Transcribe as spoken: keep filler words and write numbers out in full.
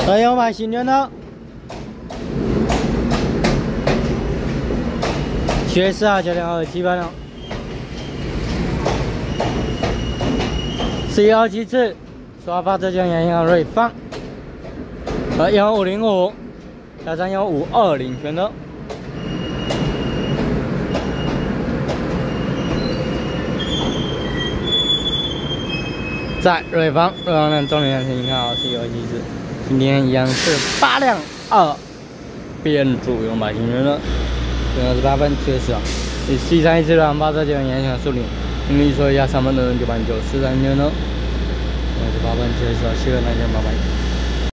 还有买新的呢。七月四号九点二十七分哦。十一号机次，刷发这件洋洋瑞放，呃，幺五零五，加上幺五二零全的。 在瑞芳，瑞芳的重点请看好是有机制，今天一样是八辆二变主用百型人了，九点二十八分七月十号，以 C 三一次两八这件影响数零，努力说一下上班的人九百九四三元呢，九点二十八分七月十号，七月两千八百。